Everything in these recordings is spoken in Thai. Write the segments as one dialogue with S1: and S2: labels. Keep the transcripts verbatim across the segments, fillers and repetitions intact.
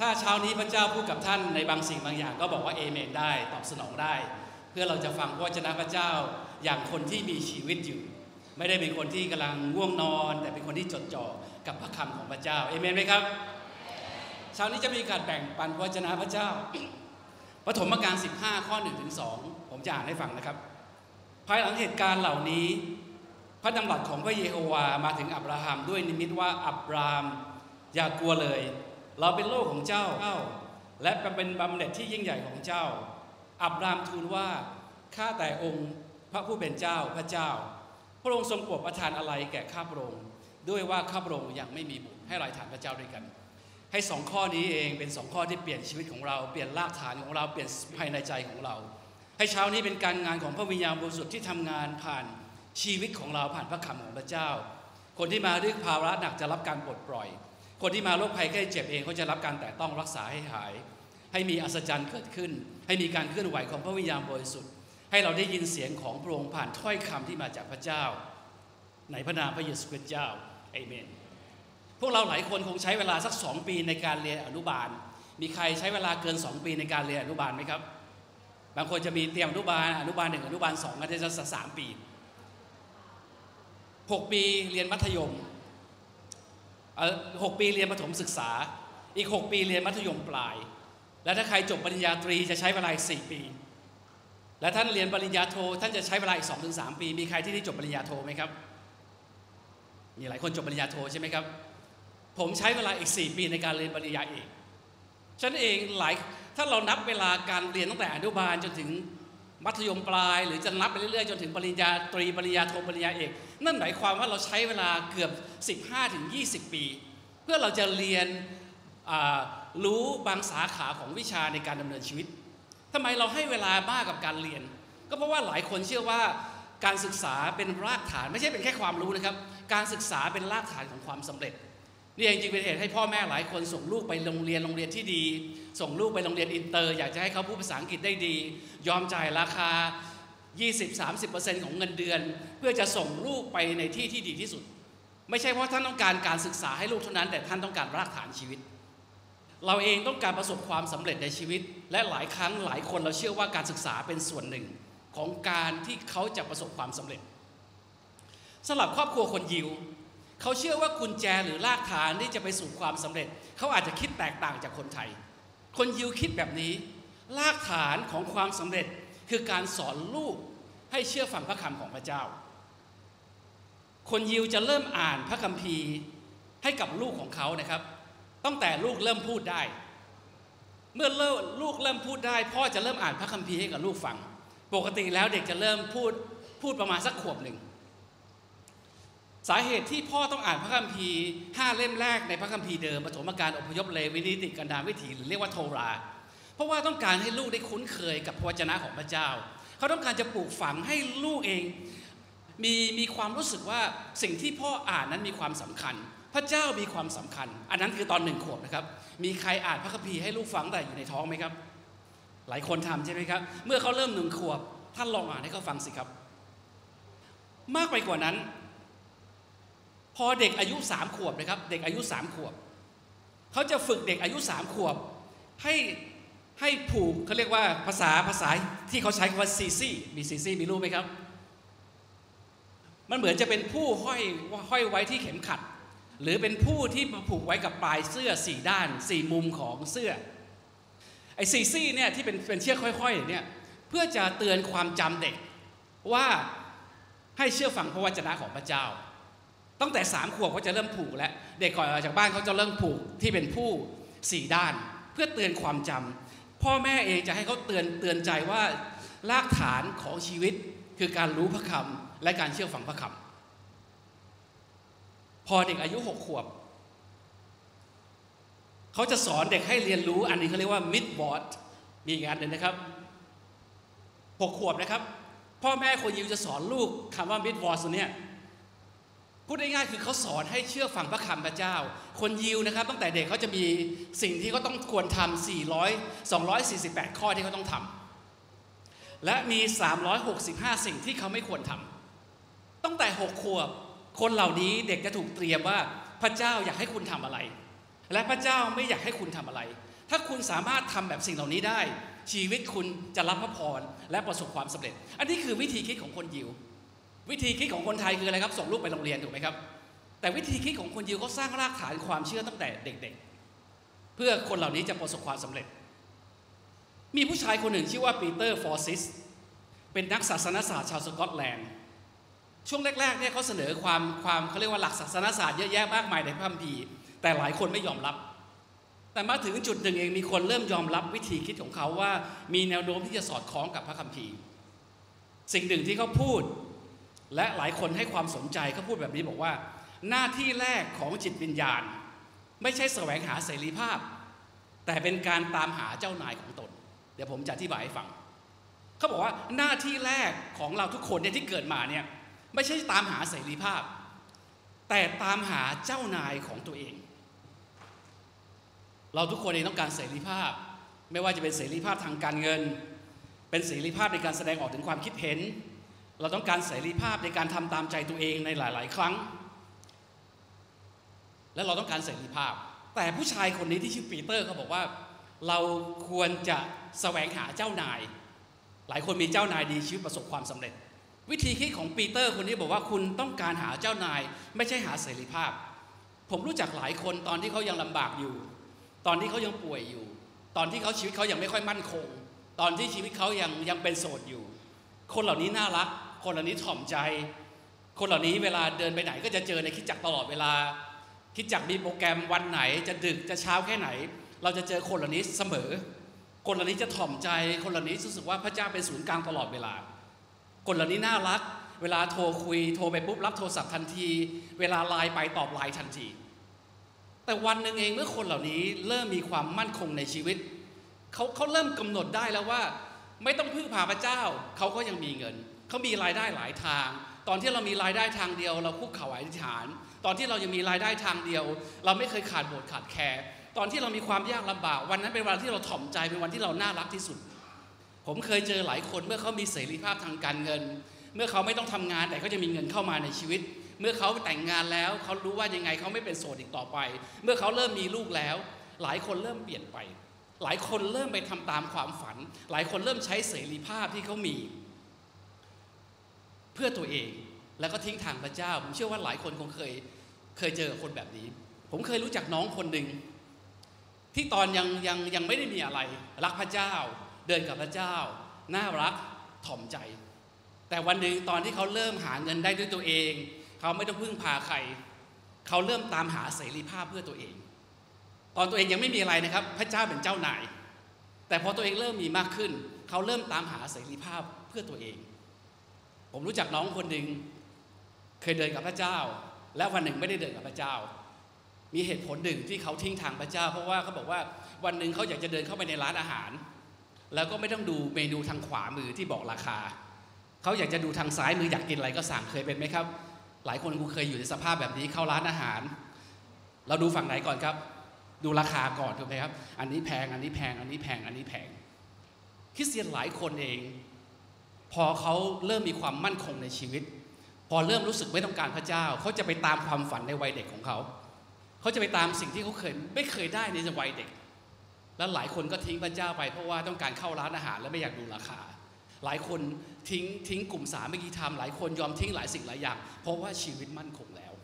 S1: ถ้าเช้านี้พระเจ้าพูดกับท่านในบางสิ่งบางอย่างก็บอกว่าเอเมนได้ตอบสนองได้เพื่อเราจะฟังพระวจนะพระเจ้าอย่างคนที่มีชีวิตอยู่ไม่ได้เป็นคนที่กำลังง่วงนอนแต่เป็นคนที่จดจ่อกับพระคำของพระเจ้าเอเมนไหมครับเช้านี้จะมีการแบ่งปันพระวจนะพระเจ้าปฐมกาลสิบห้าข้อหนึ่งถึงสองผมจะอ่านให้ฟังนะครับภายหลังเหตุการณ์เหล่านี้พระดำรัสของพระเยโฮวามาถึงอับราฮัมด้วยนิมิตว่าอับรามอย่ากลัวเลยเราเป็นโลกของเจ้าและเป็นบำเหน็จที่ยิ่งใหญ่ของเจ้าอับรามทูลว่าข้าแต่องค์พระผู้เป็นเจ้าพระเจ้าพระองค์ทรงโปรดประทานอะไรแก่ข้าพระองค์ด้วยว่าข้าพระองค์ยังไม่มีบุตรให้เราถามพระเจ้าด้วยกันให้สองข้อนี้เองเป็นสองข้อที่เปลี่ยนชีวิตของเราเปลี่ยนรากฐานของเราเปลี่ยนภายในใจของเราให้เช้านี้เป็นการงานของพระวิญญาณบริสุทธิ์ที่ทำงานผ่านชีวิตของเราผ่านพระคำของพระเจ้าคนที่มาด้วยภาระหนักจะรับการปลดปล่อยคนที่มาโรคภัยไข้เจ็บเองเขาจะรับการแตะต้องรักษาให้หายให้มีอัศจรรย์เกิดขึ้นให้มีการเคลื่อนไหวของพระวิญญาณบริสุทธิ์ให้เราได้ยินเสียงของพระองค์ผ่านถ้อยคำที่มาจากพระเจ้าในพระนามพระเยซูคริสต์เจ้าเอเมนพวกเราหลายคนคงใช้เวลาสักสองปีในการเรียนอนุบาลมีใครใช้เวลาเกินสองปีในการเรียนอนุบาลไหมครับบางคนจะมีเตรียมอนุบาลอนุบาลหนึ่งอนุบาลสองก็จะสักสามปีหกปีเรียนมัธยมหกปีเรียนประถมศึกษาอีกหกปีเรียนมัธยมปลายและถ้าใครจบปริญญาตรีจะใช้เวลาอีกสี่ปีและท่านเรียนปริญญาโทท่านจะใช้เวลาอีก สองถึงสาม ปีมีใครที่ได้จบปริญญาโทไหมครับมีหลายคนจบปริญญาโทใช่ไหมครับผมใช้เวลาอีกสี่ปีในการเรียนปริญญาเอกฉันเองหลายถ้าเรานับเวลาการเรียนตั้งแต่อนุบาลจนถึงมัธยมปลายหรือจะนับไปเรื่อยๆจนถึงปริญญาตรีปริญญาโทปริญญาเอกนั่นหมายความว่าเราใช้เวลาเกือบ สิบห้าถึงยี่สิบ ปีเพื่อเราจะเรียนรู้บางสาขาของวิชาในการดำเนินชีวิตทำไมเราให้เวลามากกับการเรียนก็เพราะว่าหลายคนเชื่อว่าการศึกษาเป็นรากฐานไม่ใช่เป็นแค่ความรู้นะครับการศึกษาเป็นรากฐานของความสำเร็จนี่เองจึงเป็นเหตุให้พ่อแม่หลายคนส่งลูกไปโรงเรียนโรงเรียนที่ดีส่งลูกไปโรงเรียนอินเตอร์อยากจะให้เขาพูดภาษาอังกฤษได้ดียอมจ่ายราคา ยี่สิบถึงสามสิบเปอร์เซ็นต์ ของเงินเดือนเพื่อจะส่งลูกไปในที่ที่ดีที่สุดไม่ใช่เพราะท่านต้องการการศึกษาให้ลูกเท่านั้นแต่ท่านต้องการรากฐานชีวิตเราเองต้องการประสบความสำเร็จในชีวิตและหลายครั้งหลายคนเราเชื่อว่าการศึกษาเป็นส่วนหนึ่งของการที่เขาจะประสบความสำเร็จสำหรับครอบครัวคนยิวเขาเชื่อว่ากุญแจหรือรากฐานที่จะไปสู่ความสำเร็จเขาอาจจะคิดแตกต่างจากคนไทยคนยิวคิดแบบนี้รากฐานของความสำเร็จคือการสอนลูกให้เชื่อฟังพระคำของพระเจ้าคนยิวจะเริ่มอ่านพระคัมภีร์ให้กับลูกของเขานะครับตั้งแต่ลูกเริ่มพูดได้เมื่อลูกเริ่มพูดได้พ่อจะเริ่มอ่านพระคัมภีร์ให้กับลูกฟังปกติแล้วเด็กจะเริ่มพูดพูดประมาณสักขวบหนึ่งสาเหตุที่พ่อต้องอ่านพระคัมภีร์ห้าเล่มแรกในพระคัมภีร์เดิมปฐมกาลอพยพเลวีนิติกันดารวิถีหรือเรียกว่าโทราเพราะว่าต้องการให้ลูกได้คุ้นเคยกับพระวจนะของพระเจ้าเขาต้องการจะปลูกฝังให้ลูกเองมีมีความรู้สึกว่าสิ่งที่พ่ออ่านนั้นมีความสำคัญพระเจ้ามีความสำคัญอันนั้นคือตอนหนึ่งขวบนะครับมีใครอ่านพระคัมภีร์ให้ลูกฟังแต่อยู่ในท้องไหมครับหลายคนทำใช่ไหมครับเมื่อเขาเริ่มหนึ่งขวบท่านลองอ่านให้เขาฟังสิครับมากไปกว่านั้นพอเด็กอายุสามขวบนะครับเด็กอายุสามขวบเขาจะฝึกเด็กอายุสามขวบให้ให้ผูกเขาเรียกว่าภาษาภาษาที่เขาใช้คำว่าซีซี่มีซีซี่มีรู้ไหมครับมันเหมือนจะเป็นผู้ห้อยห้อยไว้ที่เข็มขัดหรือเป็นผู้ที่ผูกไว้กับปลายเสื้อสี่ด้านสี่มุมของเสื้อไอ้ซีซี่เนี่ยที่เป็นเป็นเชือกค่อยๆเนี่ยเพื่อจะเตือนความจำเด็กว่าให้เชื่อฟังพระวจนะของพระเจ้าตั้งแต่สามขวบเขาจะเริ่มผูกแล้วเด็กก่อนออกจากบ้านเขาจะเริ่มผูกที่เป็นผู้สี่ด้านเพื่อเตือนความจำพ่อแม่เองจะให้เขาเตือนเตือนใจว่ารากฐานของชีวิตคือการรู้พระคำและการเชื่อฟังพระคำพอเด็กอายุหกขวบเขาจะสอนเด็กให้เรียนรู้อันนี้เขาเรียกว่า mid word มีอีกอันหนึ่งนะครับหกขวบนะครับพ่อแม่คนยิวจะสอนลูกคำว่า mid word ตัวเนี้ยพูดง่ายๆคือเขาสอนให้เชื่อฟังพระคำพระเจ้าคนยิวนะครับตั้งแต่เด็กเขาจะมีสิ่งที่เขาต้องควรทำสี่ร้อย สองร้อยสี่สิบแปดข้อที่เขาต้องทำและมีสามร้อยหกสิบห้าสิ่งที่เขาไม่ควรทำตั้งแต่หกขวบคนเหล่านี้เด็กจะถูกเตรียมว่าพระเจ้าอยากให้คุณทำอะไรและพระเจ้าไม่อยากให้คุณทำอะไรถ้าคุณสามารถทำแบบสิ่งเหล่านี้ได้ชีวิตคุณจะรับพระพรและประสบความสำเร็จอันนี้คือวิธีคิดของคนยิววิธีคิดของคนไทยคืออะไรครับส่งลูกไปโรงเรียนถูกไหมครับแต่วิธีคิดของคนยิวเขาสร้างรากฐานความเชื่อตั้งแต่เด็กๆเพื่อคนเหล่านี้จะประสบความสำเร็จมีผู้ชายคนหนึ่งชื่อว่าปีเตอร์ฟอร์ซิสเป็นนักศาสนศาสตร์ชาวสกอตแลนด์ช่วงแรกๆเนี่ยเขาเสนอความความเขาเรียกว่าหลักศาสนศาสตร์เยอะแยะมากมายในพระคัมภีร์แต่หลายคนไม่ยอมรับแต่มาถึงจุดหนึ่งเองมีคนเริ่มยอมรับวิธีคิดของเขาว่ามีแนวโน้มที่จะสอดคล้องกับพระคัมภีร์สิ่งหนึ่งที่เขาพูดและหลายคนให้ความสนใจเขาพูดแบบนี้บอกว่าหน้าที่แรกของจิตวิญญาณไม่ใช่แสวงหาเสรีภาพแต่เป็นการตามหาเจ้านายของตนเดี๋ยวผมจะอธิบายให้ฟังเขาบอกว่าหน้าที่แรกของเราทุกคนเนี่ยที่เกิดมาเนี่ยไม่ใช่ตามหาเสรีภาพแต่ตามหาเจ้านายของตัวเองเราทุกคนเองต้องการเสรีภาพไม่ว่าจะเป็นเสรีภาพทางการเงินเป็นเสรีภาพในการแสดงออกถึงความคิดเห็นเราต้องการเสรีภาพในการทำตามใจตัวเองในหลายๆครั้งและเราต้องการเสรีภาพแต่ผู้ชายคนนี้ที่ชื่อปีเตอร์เขาบอกว่าเราควรจะแสวงหาเจ้านายหลายคนมีเจ้านายดีชีวิตประสบความสำเร็จวิธีคิดของปีเตอร์คนนี้บอกว่าคุณต้องการหาเจ้านายไม่ใช่หาเสรีภาพผมรู้จักหลายคนตอนที่เขายังลำบากอยู่ตอนที่เขายังป่วยอยู่ตอนที่เขาชีวิตเขายังไม่ค่อยมั่นคงตอนที่ชีวิตเขายังยังเป็นโสดอยู่คนเหล่านี้น่ารักคนเหล่านี้ถ่อมใจคนเหล่านี้เวลาเดินไปไหนก็จะเจอในคริสตจักรตลอดเวลาคริสตจักรมีโปรแกรมวันไหนจะดึกจะเช้าแค่ไหนเราจะเจอคนเหล่านี้เสมอคนเหล่านี้จะถ่อมใจคนเหล่านี้รู้สึกว่าพระเจ้าเป็นศูนย์กลางตลอดเวลาคนเหล่านี้น่ารักเวลาโทรคุยโทรไปปุ๊บรับโทรศัพท์ทันทีเวลาไลน์ไปตอบไลน์ทันทีแต่วันหนึ่งเองเมื่อคนเหล่านี้เริ่มมีความมั่นคงในชีวิตเขาเขาเริ่มกำหนดได้แล้วว่าไม่ต้องพึ่งพาพระเจ้าเขาก็ยังมีเงินเขามีรายได้หลายทางตอนที่เรามีรายได้ทางเดียวเราคุกเข่าอธิษฐานตอนที่เรายังมีรายได้ทางเดียวเราไม่เคยขาดโบสถ์ขาดแคร์ตอนที่เรามีความยากลำบากวันนั้นเป็นวันที่เราถ่อมใจเป็นวันที่เราน่ารักที่สุดผมเคยเจอหลายคนเมื่อเขามีเสรีภาพทางการเงินเมื่อเขาไม่ต้องทำงานแต่ก็จะมีเงินเข้ามาในชีวิตเมื่อเขาแต่งงานแล้วเขารู้ว่ายังไงเขาไม่เป็นโสดอีกต่อไปเมื่อเขาเริ่มมีลูกแล้วหลายคนเริ่มเปลี่ยนไปหลายคนเริ่มไปทำตามความฝันหลายคนเริ่มใช้เสรีภาพที่เขามีเพื่อตัวเองแล้วก็ทิ้งทางพระเจ้าผมเชื่อว่าหลายคนคงเคยเคยเจอคนแบบนี้ผมเคยรู้จักน้องคนหนึ่งที่ตอนยังยังยังไม่ได้มีอะไรรักพระเจ้าเดินกับพระเจ้าน่ารักถ่อมใจแต่วันหนึ่งตอนที่เขาเริ่มหาเงินได้ด้วยตัวเองเขาไม่ต้องพึ่งพาใครเขาเริ่มตามหาเสรีภาพเพื่อตัวเองตอนตัวเองยังไม่มีอะไรนะครับพระเจ้าเป็นเจ้านายแต่พอตัวเองเริ่มมีมากขึ้นเขาเริ่มตามหาเสรีภาพเพื่อตัวเองผมรู้จักน้องคนหนึ่งเคยเดินกับพระเจ้าและวันหนึ่งไม่ได้เดินกับพระเจ้ามีเหตุผลหนึ่งที่เขาทิ้งทางพระเจ้าเพราะว่าเขาบอกว่าวันหนึ่งเขาอยากจะเดินเข้าไปในร้านอาหารแล้วก็ไม่ต้องดูเมนูทางขวามือที่บอกราคาเขาอยากจะดูทางซ้ายมืออยากกินอะไรก็สั่งเคยเป็นไหมครับหลายคนคงเคยอยู่ในสภาพแบบนี้เข้าร้านอาหารเราดูฝั่งไหนก่อนครับดูราคาก่อนถูกไหมครับอันนี้แพงอันนี้แพงอันนี้แพงอันนี้แพงคริสเตียนหลายคนเองพอเขาเริ่มมีความมั่นคงในชีวิตพอเริ่มรู้สึกไม่ต้องการพระเจ้าเขาจะไปตามความฝันในวัยเด็กของเขาเขาจะไปตามสิ่งที่เขาเคยไม่เคยได้ในวัยเด็กแล้วหลายคนก็ทิ้งพระเจ้าไปเพราะว่าต้องการเข้าร้านอาหารและไม่อยากดูราคาหลายคนทิ้งทิ้งกลุ่มสามัคคีธรรมหลายคนยอมทิ้งหลายสิ่งหลายอย่างเพราะว่าชีวิตมั่นคงแล้ว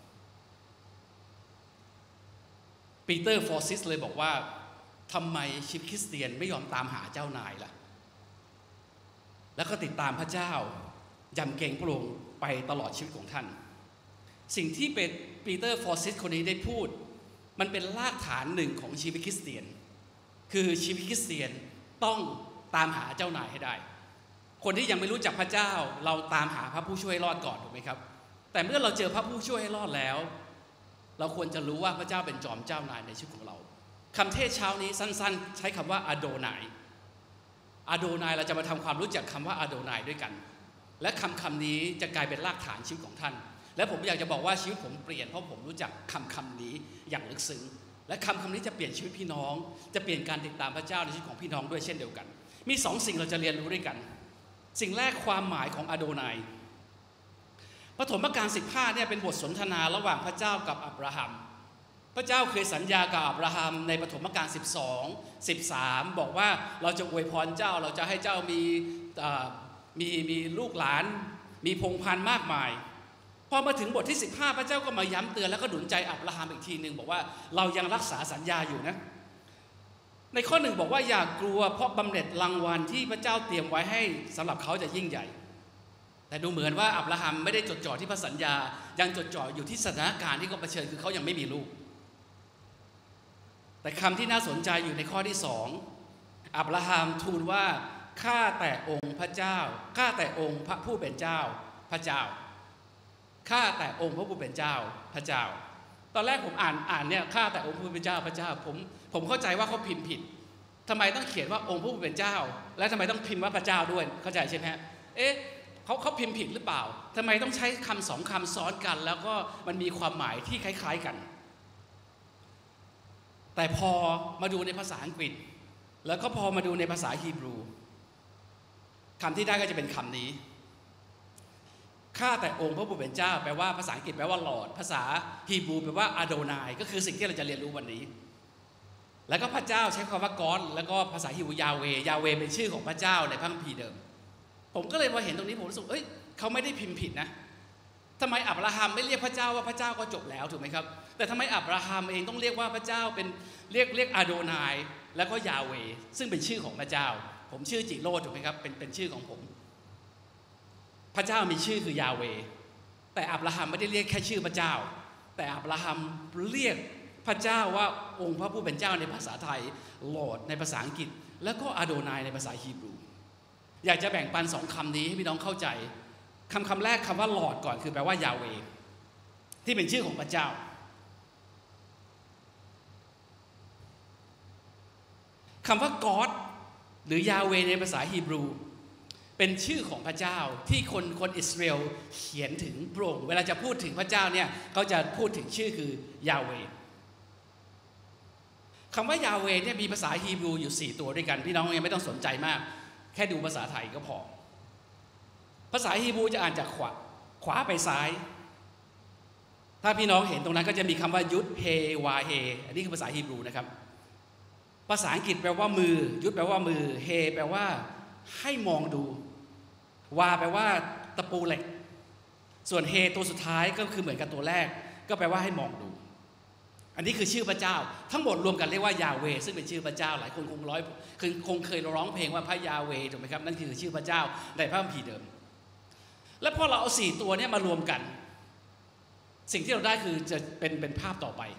S1: ปีเตอร์ฟอร์ซิสเลยบอกว่าทำไมชีวิตคริสเตียนไม่ยอมตามหาเจ้านายล่ะแล้วก็ติดตามพระเจ้ายำเกรงพระองค์ไปตลอดชีวิตของท่านสิ่งที่เป็นปีเตอร์ฟอร์ซิสคนนี้ได้พูดมันเป็นรากฐานหนึ่งของชีวิตคริสเตียนคือชีวิตคริสเตียนต้องตามหาเจ้านายให้ได้คนที่ยังไม่รู้จักพระเจ้าเราตามหาพระผู้ช่วยรอดก่อนถูกไหมครับแต่เมื่อเราเจอพระผู้ช่วยให้รอดแล้วเราควรจะรู้ว่าพระเจ้าเป็นจอมเจ้านายในชีวิตของเราคำเทศเช้านี้สั้นๆใช้คำว่าอาโดนายอาโดนายเราจะมาทำความรู้จักคำว่าอาโดนายด้วยกันและคำคำนี้จะกลายเป็นรากฐานชีวิตของท่านและผมอยากจะบอกว่าชีวิตผมเปลี่ยนเพราะผมรู้จักคำคำนี้อย่างลึกซึ้งและคำคำนี้จะเปลี่ยนชีวิตพี่น้องจะเปลี่ยนการติดตามพระเจ้าในชีวิตของพี่น้องด้วยเช่นเดียวกันมีสองสิ่งเราจะเรียนรู้ด้วยกันสิ่งแรกความหมายของอาโดนายปฐมกาลสิบห้าเนี่ยเป็นบทสนทนาระหว่างพระเจ้ากับอับราฮัมประเจ้าเคยสัญญากับอับราฮัมในปฐมกาลสิบสอง สิบสามบอกว่าเราจะอวยพรเจ้าเราจะให้เจ้ามีมีมีลูกหลานมีพงศ์พันธุ์มากมายพอมาถึงบทที่สิบห้าพระเจ้าก็มาย้ำเตือนแล้วก็หนุนใจอับราฮัมอีกทีหนึ่งบอกว่าเรายังรักษาสัญญาอยู่นะในข้อหนึ่งบอกว่าอย่ากลัวเพราะบำเหน็จรางวัลที่พระเจ้าเตรียมไว้ให้สำหรับเขาจะยิ่งใหญ่แต่ดูเหมือนว่าอับราฮัมไม่ได้จดจ่อที่พระสัญญายังจดจ่ออยู่ที่สถานการณ์ที่เขาเผชิญคือเขายังไม่มีลูกแต่คำที่น่าสนใจอยู่ในข้อที่สองอับราฮัมทูลว่าข้าแต่องค์พระเจ้าข้าแต่องค์พระผู้เป็นเจ้าพระเจ้าข้าแต่องค์พระผู้เป็นเจ้าพระเจ้าตอนแรกผมอ่านอ่านเนี่ยข้าแต่องค์พระผู้เป็นเจ้าพระเจ้าผมผมเข้าใจว่าเขาพิมพ์ผิดทำไมต้องเขียนว่าองค์พระผู้เป็นเจ้าและทำไมต้องพิมพ์ว่าพระเจ้าด้วยเข้าใจใช่ไหมฮะเอ๊ะเขาเขาพิมพ์ผิดหรือเปล่าทำไมต้องใช้คำสองคำซ้อนกันแล้วก็มันมีความหมายที่คล้ายๆกันแต่พอมาดูในภาษาอังกฤษแล้วก็พอมาดูในภาษาฮีบรูคำที่ได้ก็จะเป็นคำนี้ข้าแต่องค์พระผู้เป็นเจ้าแปลว่าภาษาอังกฤษแปลว่า Lord ภาษาฮีบรูแปลว่าอาโดนายก็คือสิ่งที่เราจะเรียนรู้วันนี้แล้วก็พระเจ้าใช้คำว่า God แล้วก็ภาษาฮีบรูยาเวยาเวเป็นชื่อของพระเจ้าในพระคัมภีร์เดิมผมก็เลยพอเห็นตรงนี้ผมรู้สึกเอ้ยเขาไม่ได้พิมพ์ผิดนะทำไมอับราฮัมไม่เรียกพระเจ้าว่าพระเจ้าก็จบแล้วถูกไหมครับแต่ทำไมอับราฮัมเองต้องเรียกว่าพระเจ้าเป็นเรียกเรียกอาโดนายแล้วก็ยาเวซึ่งเป็นชื่อของพระเจ้าผมชื่อจิโรจน์ถูกไหมครับเป็นเป็นชื่อของผมพระเจ้ามีชื่อคือยาเวแต่อับราฮัมไม่ได้เรียกแค่ชื่อพระเจ้าแต่อับราฮัมเรียกพระเจ้าว่าองค์พระผู้เป็นเจ้าในภาษาไทยลอร์ดในภาษาอังกฤษแล้วก็อาโดนายในภาษาฮีบรูอยากจะแบ่งปันสองคำนี้ให้พี่น้องเข้าใจคำคำแรกคำว่าลอร์ดก่อนคือแปลว่ายาเวที่เป็นชื่อของพระเจ้าคำว่า God หรือยาเวในภาษาฮีบรูเป็นชื่อของพระเจ้าที่คนคนอิสราเอลเขียนถึงพระองค์เวลาจะพูดถึงพระเจ้าเนี่ยเขาจะพูดถึงชื่อคือยาเวคำว่ายาเวเนี่ยมีภาษาฮีบรูอยู่สี่ตัวด้วยกันพี่น้องยังไม่ต้องสนใจมากแค่ดูภาษาไทยก็พอภาษาฮีบรูจะอ่านจากขวาขวาไปซ้ายถ้าพี่น้องเห็นตรงนั้นก็จะมีคำว่ายุดเฮวาเฮอันนี้คือภาษาฮีบรูนะครับภาษาอังกฤษแปลว่ามือยุดแปลว่ามือเฮแปลว่าให้มองดูวาแปลว่าตะปูเหล็กส่วนเฮตัวสุดท้ายก็คือเหมือนกับตัวแรกก็แปลว่าให้มองดูอันนี้คือชื่อพระเจ้าทั้งหมดรวมกันเรียกว่ายาเวซึ่งเป็นชื่อพระเจ้าหลายคนคงร้อยคือคงเคยร้องเพลงว่าพระยาเวถูกไหมครับนั่นคือชื่อพระเจ้าในพระคัมภีร์เดิมและพอเราเอาสี่ตัวนี้มารวมกันสิ่งที่เราได้คือจะเป็นเป็นภาพต่อไป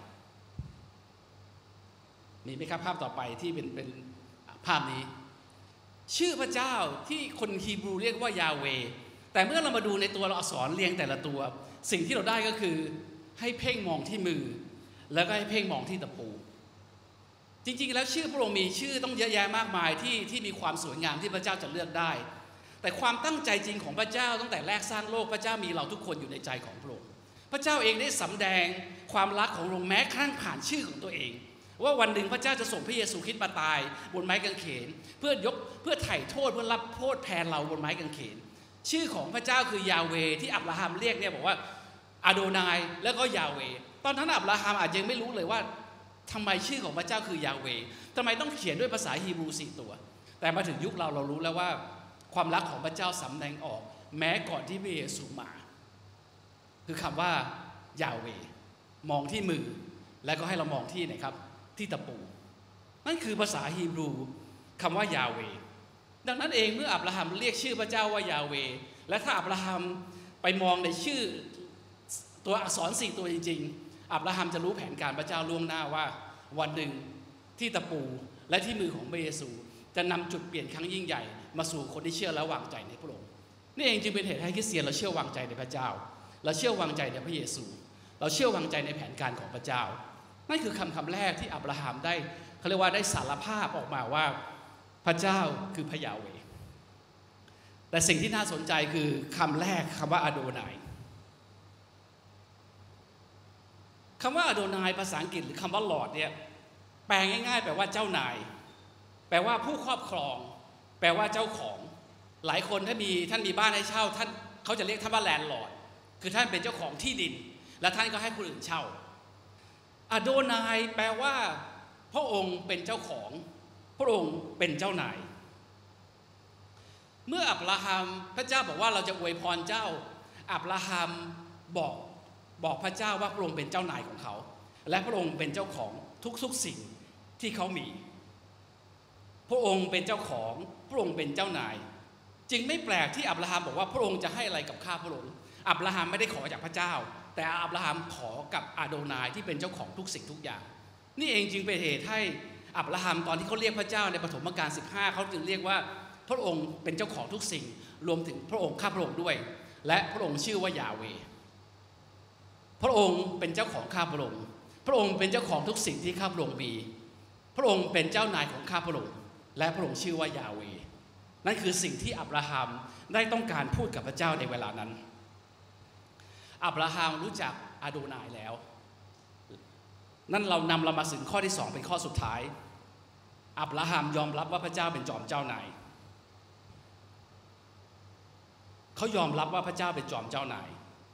S1: มีไหมครับภาพต่อไปที่เป็นเป็นภาพนี้ชื่อพระเจ้าที่คนฮีบรูเรียกว่ายาเวแต่เมื่อเรามาดูในตัวเราอักษรเรียงแต่ละตัวสิ่งที่เราได้ก็คือให้เพ่งมองที่มือแล้วก็ให้เพ่งมองที่ตะปูจริงๆแล้วชื่อพระองค์มีชื่อต้องเยอะแยะมากมายที่ที่มีความสวยงามที่พระเจ้าจะเลือกได้แต่ความตั้งใจจริงของพระเจ้าตั้งแต่แรกสร้างโลกพระเจ้ามีเราทุกคนอยู่ในใจของพระองค์พระเจ้าเองได้สำแดงความรักของพระองค์แม้กระทั่งผ่านชื่อของตัวเองว่าวันหนึ่งพระเจ้าจะส่งพระเยซูคริสต์มาตายบนไม้กางเขนเพื่อยกเพื่อไถ่โทษเพื่อรับโทษแทนเราบนไม้กางเขนชื่อของพระเจ้าคือยาเวที่อับราฮัมเรียกเนี่ยบอกว่าอาโดนายแล้วก็ยาเวตอนนั้นอับราฮัมอาจจะยังไม่รู้เลยว่าทำไมชื่อของพระเจ้าคือยาเวทำไมต้องเขียนด้วยภาษาฮีบรูสี่ตัวแต่มาถึงยุคเราเรารู้แล้วว่าความรักของพระเจ้าสำแดงออกแม้ก่อนที่พระเยซูมาคือคำว่ายาเวมองที่มือแล้วก็ให้เรามองที่ไหนครับที่ตะปูนั่นคือภาษาฮีบรูคำว่ายาเวดังนั้นเองเมื่ออับราฮัมเรียกชื่อพระเจ้าว่ายาเวและถ้าอับราฮัมไปมองในชื่อตัวอักษรสี่ตัวจริงๆอับราฮัมจะรู้แผนการพระเจ้าล่วงหน้าว่าวันหนึ่งที่ตะปูและที่มือของพระเยซูจะนำจุดเปลี่ยนครั้งยิ่งใหญ่มาสู่คนที่เชื่อและวางใจในพระองค์นี่เองจึงเป็นเหตุให้คริสเตียนเราเชื่อวางใจในพระเจ้าเราเชื่อวางใจในพระเยซูเราเชื่อวางใจในแผนการของพระเจ้านั่นคือคำคำแรกที่อับราฮัมได้เขาเรียกว่าได้สารภาพออกมาว่าพระเจ้าคือพระยาเวแต่สิ่งที่น่าสนใจคือคำแรกคำว่าอาโดนายคำว่าอาโดนายภาษาอังกฤษหรือคำว่าลอร์ดเนี่ยแปลง่ายๆแปลว่าเจ้านายแปลว่าผู้ครอบครองแปลว่าเจ้าของหลายคนถ้ามีท่านมีบ้านให้เช่าท่านเขาจะเรียกท่านว่าแลนด์ลอร์ดคือท่านเป็นเจ้าของที่ดินและท่านก็ให้คนอื่นเช่าอโดนายแปลว่าพระองค์เป็นเจ้าของพระองค์เป็นเจ้านายเมื่ออับราฮัมพระเจ้าบอกว่าเราจะอวยพรเจ้าอับราฮัมบอกบอกพระเจ้าว่าพระองค์เป็นเจ้านายของเขาและพระองค์เป็นเจ้าของทุกๆสิ่งที่เขามีพระองค์เป็นเจ้าของพระองค์เป็นเจ้านายจึงไม่แปลกที่อับราฮัมบอกว่าพระองค์จะให้อะไรกับข้าพระองค์อับราฮัมไม่ได้ขอจากพระเจ้าแต่อับราฮัมขอกับอาโดนายที่เป็นเจ้าของทุกสิ่งทุกอย่างนี่เองจึงเป็นเหตุให้อับราฮัมตอนที่เขาเรียกพระเจ้าในปฐมกาลสิบห้าเขาจึงเรียกว่าพระองค์เป็นเจ้าของทุกสิ่งรวมถึงพระองค์ข้าพระองค์ด้วยและพระองค์ชื่อว่ายาเวห์พระองค์เป็นเจ้าของข้าพระองค์พระองค์เป็นเจ้าของทุกสิ่งที่ข้าพระองค์มีพระองค์เป็นเจ้านายของข้าพระองค์และพระองค์ชื่อว่ายาเวห์นั่นคือสิ่งที่อับราฮัมได้ต้องการพูดกับพระเจ้าในเวลานั้นอับราฮัมรู้จักอาโดนายแล้วนั่นเรานำเรามาถึงข้อที่สองเป็นข้อสุดท้ายอับราฮัมยอมรับว่าพระเจ้าเป็นจอมเจ้านายเขายอมรับว่าพระเจ้าเป็นจอมเจ้านาย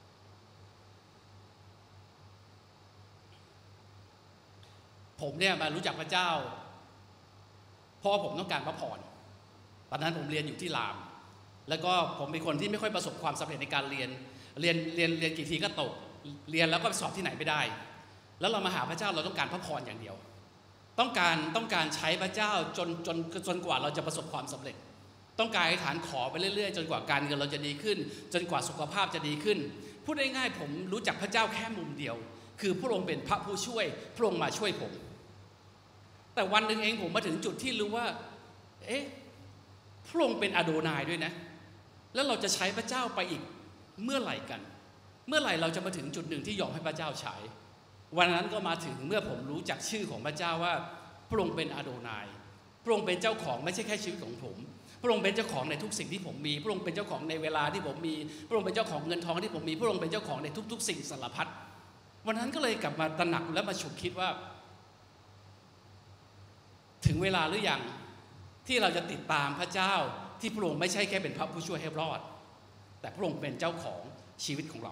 S1: ผมเนี่ยมารู้จักพระเจ้าเพราะผมต้องการพระพรตอนนั้นผมเรียนอยู่ที่รามแล้วก็ผมเป็นคนที่ไม่ค่อยประสบความสำเร็จในการเรียนเรียนเรียนเรียนกี่ทีก็ตกเรียนแล้วก็สอบที่ไหนไม่ได้แล้วเรามาหาพระเจ้าเราต้องการพระพรอย่างเดียวต้องการต้องการใช้พระเจ้าจนจนจนกว่าเราจะประสบความสำเร็จต้องการอธิษฐานขอไปเรื่อยๆจนกว่าการเงินเราจะดีขึ้นจนกว่าสุขภาพจะดีขึ้นพูดง่ายๆผมรู้จักพระเจ้าแค่มุมเดียวคือพระองค์เป็นพระผู้ช่วยพระองค์มาช่วยผมแต่วันหนึ่งเองผมมาถึงจุดที่รู้ว่าเอ๊ะพระองค์เป็นอาโดนายด้วยนะแล้วเราจะใช้พระเจ้าไปอีกเมื่อไหร่กันเมื่อไหร่เราจะมาถึงจุดหนึ่งที่ยอมให้พระเจ้าใช้วันนั้นก็มาถึงเมื่อผมรู้จักชื่อของพระเจ้าว่าพระองค์เป็นอาโดนายพระองค์เป็นเจ้าของไม่ใช่แค่ชีวิตของผมพระองค์เป็นเจ้าของในทุกสิ่งที่ผมมีพระองค์เป็นเจ้าของในเวลาที่ผมมีพระองค์เป็นเจ้าของเงินทองที่ผมมีพระองค์เป็นเจ้าของในทุกๆสิ่งสารพัดวันนั้นก็เลยกลับมาตระหนักและมาฉุกคิดว่าถึงเวลาหรือยังที่เราจะติดตามพระเจ้าที่พระองค์ไม่ใช่แค่เป็นพระผู้ช่วยให้รอดแต่พระองค์เป็นเจ้าของชีวิตของเรา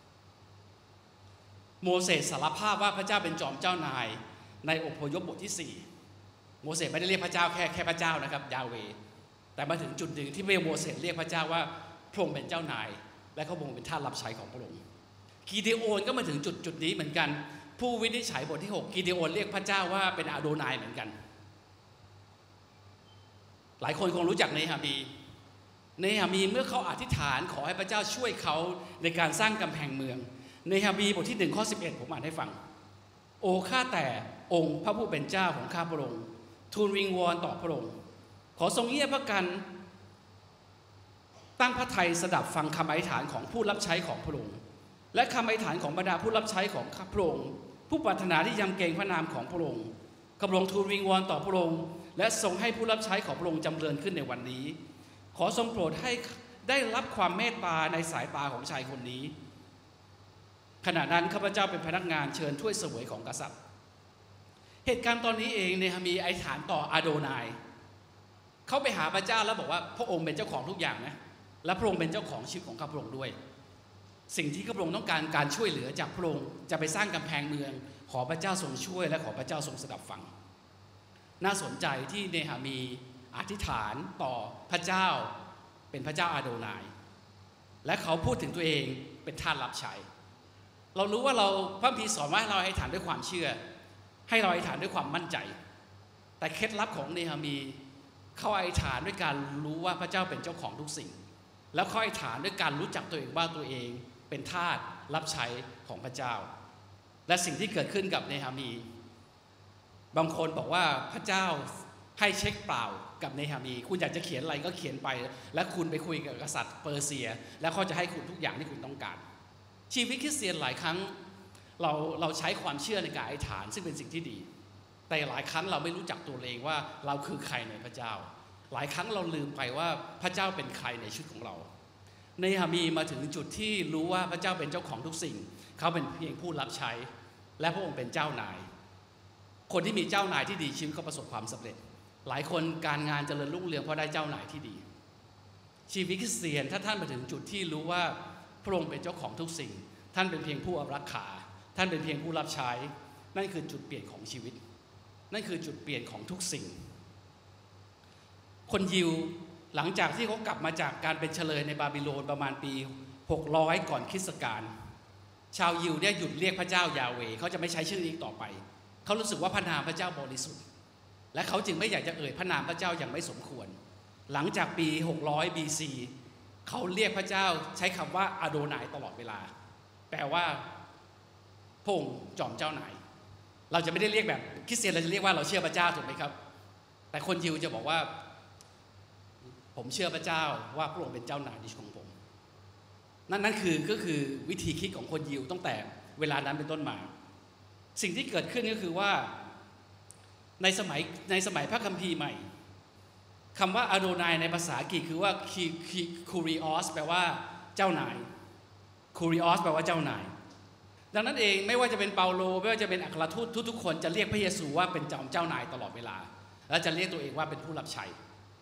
S1: โมเสสสารภาพว่าพระเจ้าเป็นจอมเจ้านายในอพยพบทที่สี่โมเสสไม่ได้เรียกพระเจ้าแค่แค่พระเจ้านะครับยาเวห์แต่มาถึงจุดหนึ่งที่โมเสสเรียกพระเจ้าว่าพระองค์เป็นเจ้านายและพระองค์เป็นทาสรับใช้ของพระองค์กิเดโอนก็มาถึงจุดจุดนี้เหมือนกันผู้วินิจฉัยบทที่หกกิเดโอนเรียกพระเจ้าว่าเป็นอาโดนายเหมือนกันหลายคนคงรู้จักเนหะมีเนหะมีเมื่อเขาอธิษฐานขอให้พระเจ้าช่วยเขาในการสร้างกำแพงเมืองเนหะมีบทที่หนึ่งข้อสิบเอ็ดผมอ่านให้ฟังโอ้ข้าแต่องค์พระผู้เป็นเจ้าของข้าพระองค์ทูลวิงวอนต่อพระองค์ขอทรงเงียบพระกันตั้งพระทัยสดับฟังคำอธิษฐานของผู้รับใช้ของพระองค์และคำอธิษฐานของบรรดาผู้รับใช้ของข้าพระองค์ผู้ปรารถนาที่ยำเกรงพระนามของพระองค์ข้าพระองค์ทูลวิงวอนต่อพระองค์และทรงให้ผู้รับใช้ของพระองค์จำเริญขึ้นในวันนี้ขอทรงโปรดให้ได้รับความเมตตาในสายตาของชายคนนี้ขณะนั้นข้าพเจ้าเป็นพนักงานเชิญถ้วยเสวยของกษัตริย์เหตุการณ์ตอนนี้เองเนหะมีอธิษฐานต่ออาโดนายเขาไปหาพระเจ้าแล้วบอกว่าพระองค์เป็นเจ้าของทุกอย่างนะและพระองค์เป็นเจ้าของชีวิตของข้าพระองค์ด้วยสิ่งที่ข้าพระองค์ต้องการการช่วยเหลือจากพระองค์จะไปสร้างกำแพงเมืองขอพระเจ้าทรงช่วยและขอพระเจ้าทรงสดับฟังน่าสนใจที่เนหะมีอธิษฐานต่อพระเจ้าเป็นพระเจ้าอาโดนายและเขาพูดถึงตัวเองเป็นทาสรับใช้เรารู้ว่าเราพระคัมภีร์สอนว่าให้เราอธิษฐานด้วยความเชื่อให้เราอธิษฐานด้วยความมั่นใจแต่เคล็ดลับของเนหะมีเขาอธิษฐานด้วยการรู้ว่าพระเจ้าเป็นเจ้าของทุกสิ่งแล้วเขาอธิษฐานด้วยการรู้จักตัวเองว่าตัวเองเป็นทาสรับใช้ของพระเจ้าและสิ่งที่เกิดขึ้นกับเนหะมีบางคนบอกว่าพระเจ้าให้เช็คเปล่ากับเนหะมีคุณอยากจะเขียนอะไรก็เขียนไปและคุณไปคุยกับกษัตริย์เปอร์เซียแล้วเขาจะให้คุณทุกอย่างที่คุณต้องการชีวิตคริสเตียนหลายครั้งเราเราใช้ความเชื่อในการอธิษฐานซึ่งเป็นสิ่งที่ดีแต่หลายครั้งเราไม่รู้จักตัวเองว่าเราคือใครในพระเจ้าหลายครั้งเราลืมไปว่าพระเจ้าเป็นใครในชีวิตของเราเนหะมีมาถึงจุดที่รู้ว่าพระเจ้าเป็นเจ้าของทุกสิ่งเขาเป็นเพียงผู้รับใช้และพระองค์เป็นเจ้านายคนที่มีเจ้านายที่ดีชีวิตก็ประสบความสำเร็จหลายคนการงานเจริญรุ่งเรืองเพราะได้เจ้านายที่ดีชีวิตคริสเตียนถ้าท่านมาถึงจุดที่รู้ว่าพระองค์เป็นเจ้าของทุกสิ่งท่านเป็นเพียงผู้อารักขาท่านเป็นเพียงผู้รับใช้นั่นคือจุดเปลี่ยนของชีวิตนั่นคือจุดเปลี่ยนของทุกสิ่งคนยิวหลังจากที่เขากลับมาจากการเป็นเฉลยในบาบิโลนประมาณปีหกร้อยก่อนคริสตกาลชาวยิวเนี่ยหยุดเรียกพระเจ้ายาเวห์เขาจะไม่ใช้ชื่อนี้ต่อไปเขารู้สึกว่าพระนามพระเจ้าบริสุทธิ์และเขาจึงไม่อยากจะเอ่ยพระนามพระเจ้าอย่างไม่สมควรหลังจากปีหกร้อย บี ซี เขาเรียกพระเจ้าใช้คำว่าอาโดนายตลอดเวลาแปลว่าพระองค์จอมเจ้านายเราจะไม่ได้เรียกแบบคริสเตียนเราจะเรียกว่าเราเชื่อพระเจ้าถูกไหมครับแต่คนยิวจะบอกว่าผมเชื่อพระเจ้าว่าพระองค์เป็นเจ้านายในชีวิตของผมนั่นนั่นคือก็คือวิธีคิดของคนยิวตั้งแต่เวลานั้นเป็นต้นมาสิ่งที่เกิดขึ้นก็คือว่าในสมัยในสมัยพระคัมภีร์ใหม่คำว่าอาโดนายในภาษาอังกฤษคือว่าคูริออสแปลว่าเจ้านายคูริออสแปลว่าเจ้านายดังนั้นเองไม่ว่าจะเป็นเปาโลไม่ว่าจะเป็นอัครทูตทุกๆคนจะเรียกพระเยซูว่าเป็นจอมเจ้านายตลอดเวลาและจะเรียกตัวเองว่าเป็นผู้รับใช้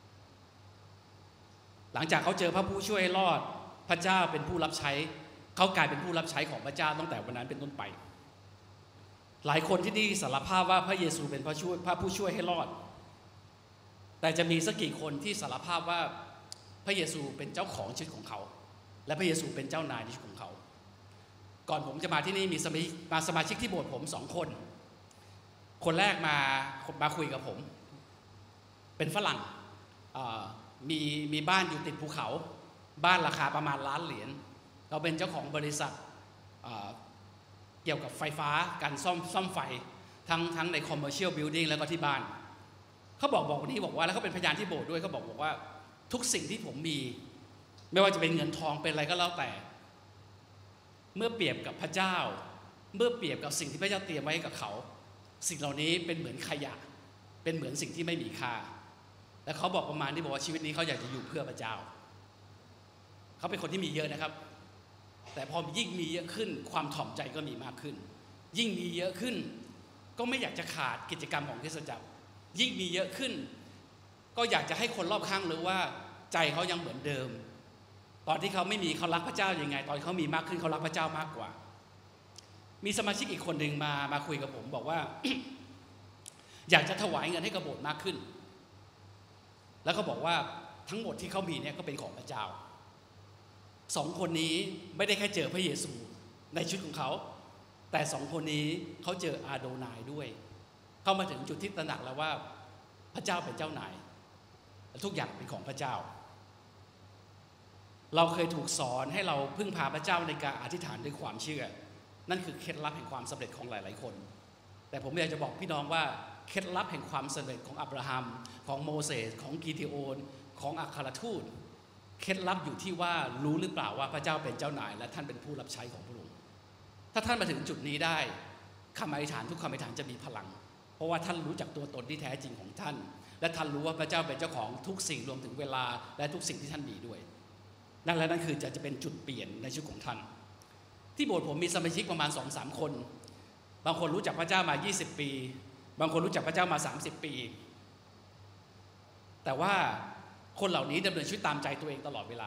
S1: หลังจากเขาเจอพระผู้ช่วยรอดพระเจ้าเป็นผู้รับใช้เขากลายเป็นผู้รับใช้ของพระเจ้าตั้งแต่วันนั้นเป็นต้นไปหลายคนที่นี่สารภาพว่าพระเยซูเป็นพระช่วยพระผู้ช่วยให้รอดแต่จะมีสักกี่คนที่สารภาพว่าพระเยซูเป็นเจ้าของชีวิตของเขาและพระเยซูเป็นเจ้านายในชีวิตของเขาก่อนผมจะมาที่นี่มีสมาชิกมาสมาชิกที่โบสถ์ผมสองคนคนแรกมามาคุยกับผมเป็นฝรั่งมีมีบ้านอยู่ติดภูเขาบ้านราคาประมาณล้านเหรียญเราเป็นเจ้าของบริษัทเกี่ยวกับไฟฟ้าการซ่อมซ่อมไฟทั้งทั้งใน commercial building แล้วก็ที่บ้านเขาบอกบอกวันนี้บอกว่าแล้วเขาเป็นพยานที่โบสถ์ด้วยเขาบอกบอกว่าทุกสิ่งที่ผมมีไม่ว่าจะเป็นเงินทองเป็นอะไรก็แล้วแต่เมื่อเปรียบกับพระเจ้าเมื่อเปรียบกับสิ่งที่พระเจ้าเตรียมไว้กับเขาสิ่งเหล่านี้เป็นเหมือนขยะเป็นเหมือนสิ่งที่ไม่มีค่าและเขาบอกประมาณที่บอกว่าชีวิตนี้เขาอยากจะอยู่เพื่อพระเจ้าเขาเป็นคนที่มีเยอะนะครับแต่พอยิ่งมีเยอะขึ้นความถ่อมใจก็มีมากขึ้นยิ่งมีเยอะขึ้นก็ไม่อยากจะขาดกิจกรรมของคริสตจักรยิ่งมีเยอะขึ้นก็อยากจะให้คนรอบข้างรู้ว่าใจเขายังเหมือนเดิมตอนที่เขาไม่มีเขารักพระเจ้ายังไงตอนเขามีมากขึ้นเขารักพระเจ้ามากกว่ามีสมาชิกอีกคนหนึ่งมามาคุยกับผมบอกว่า อยากจะถวายเงินให้กับโบสถ์มากขึ้นแล้วก็บอกว่าทั้งหมดที่เขามีเนี่ยก็เป็นของพระเจ้าสองคนนี้ไม่ได้แค่เจอพระเยซูในชีวิตของเขาแต่สองคนนี้เขาเจออาโดนายด้วยเข้ามาถึงจุดที่ตระหนักแล้วว่าพระเจ้าเป็นเจ้านายและทุกอย่างเป็นของพระเจ้าเราเคยถูกสอนให้เราพึ่งพาพระเจ้าในการอธิษฐานด้วยความเชื่อนั่นคือเคล็ดลับแห่งความสำเร็จของหลายๆคนแต่ผมอยากจะบอกพี่น้องว่าเคล็ดลับแห่งความสำเร็จของอับราฮัมของโมเสสของกิดิโอนของอัครทูตเคล็ดลับอยู่ที่ว่ารู้หรือเปล่าว่าพระเจ้าเป็นเจ้านายและท่านเป็นผู้รับใช้ของพระองค์ถ้าท่านมาถึงจุดนี้ได้คำอธิษฐานทุกคำอธิษฐานจะมีพลังเพราะว่าท่านรู้จักตัวตนที่แท้จริงของท่านและท่านรู้ว่าพระเจ้าเป็นเจ้าของทุกสิ่งรวมถึงเวลาและทุกสิ่งที่ท่านมีด้วยนั่นและนั่นคือจะจะเป็นจุดเปลี่ยนในชีวิตของท่านที่โบสถ์ผมมีสมาชิกประมาณ สองถึงสาม คนบางคนรู้จักพระเจ้ามายี่สิบปีบางคนรู้จักพระเจ้ามาสามสิบปีแต่ว่าคนเหล่านี้ดำเนินชีวิตตามใจตัวเองตลอดเวลา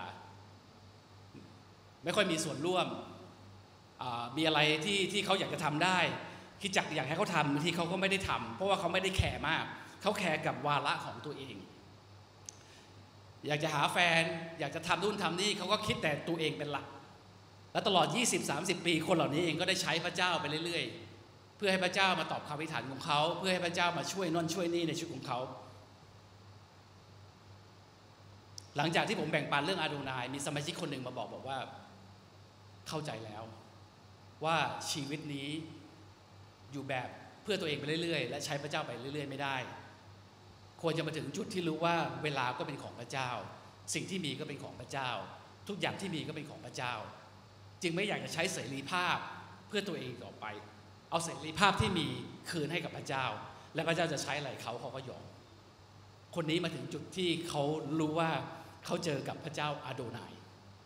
S1: ไม่ค่อยมีส่วนร่วมมีอะไรที่ที่เขาอยากจะทำได้คิดจักอยากให้เขาทำบางทีเขาก็ไม่ได้ทำเพราะว่าเขาไม่ได้แคร์มากเขาแคร์กับวาระของตัวเองอยากจะหาแฟนอยากจะทำนู่นทำนี่เขาก็คิดแต่ตัวเองเป็นหลักและตลอด ยี่สิบถึงสามสิบ ปีคนเหล่านี้เองก็ได้ใช้พระเจ้าไปเรื่อยๆเพื่อให้พระเจ้ามาตอบคำอธิษฐานของเขาเพื่อให้พระเจ้ามาช่วยนั่นช่วยนี่ในชีวิตของเขาหลังจากที่ผมแบ่งปันเรื่องอาโดนายมีสมาชิกคนหนึ่งมาบอกบอกว่าเข้าใจแล้วว่าชีวิตนี้อยู่แบบเพื่อตัวเองไปเรื่อยๆและใช้พระเจ้าไปเรื่อยๆไม่ได้ควรจะมาถึงจุดที่รู้ว่าเวลาก็เป็นของพระเจ้าสิ่งที่มีก็เป็นของพระเจ้าทุกอย่างที่มีก็เป็นของพระเจ้าจึงไม่อยากจะใช้เสรีภาพเพื่อตัวเองต่อไปเอาเสรีภาพที่มีคืนให้กับพระเจ้าและพระเจ้าจะใช้อะไรเขาเขาก็ยอมคนนี้มาถึงจุดที่เขารู้ว่าเขาเจอกับพระเจ้าอาโดนาย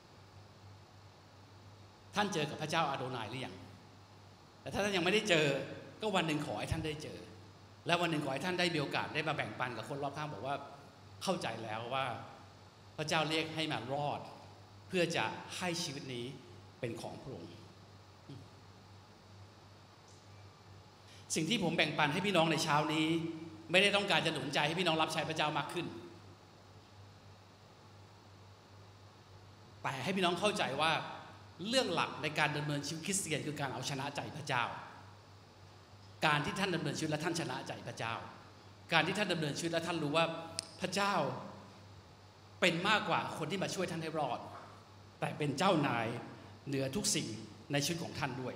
S1: ท่านเจอกับพระเจ้าอาโดนายหรือยังแต่ถ้าท่านยังไม่ได้เจอก็วันหนึ่งขอให้ท่านได้เจอและวันหนึ่งขอให้ท่านได้มีโอกาสได้มาแบ่งปันกับคนรอบข้างบอกว่าเข้าใจแล้วว่าพระเจ้าเรียกให้มารอดเพื่อจะให้ชีวิตนี้เป็นของพระองค์สิ่งที่ผมแบ่งปันให้พี่น้องในเช้านี้ไม่ได้ต้องการจะหนุนใจให้พี่น้องรับใช้พระเจ้ามากขึ้นแต่ให้พี่น้องเข้าใจว่าเรื่องหลักในการดำเนินชีวิตคริสเตียนคือการเอาชนะใจพระเจ้าการที่ท่านดำเนินชีวิตและท่านชนะใจพระเจ้าการที่ท่านดำเนินชีวิตและท่านรู้ว่าพระเจ้าเป็นมากกว่าคนที่มาช่วยท่านให้รอดแต่เป็นเจ้านายเหนือทุกสิ่งในชีวิตของท่านด้วย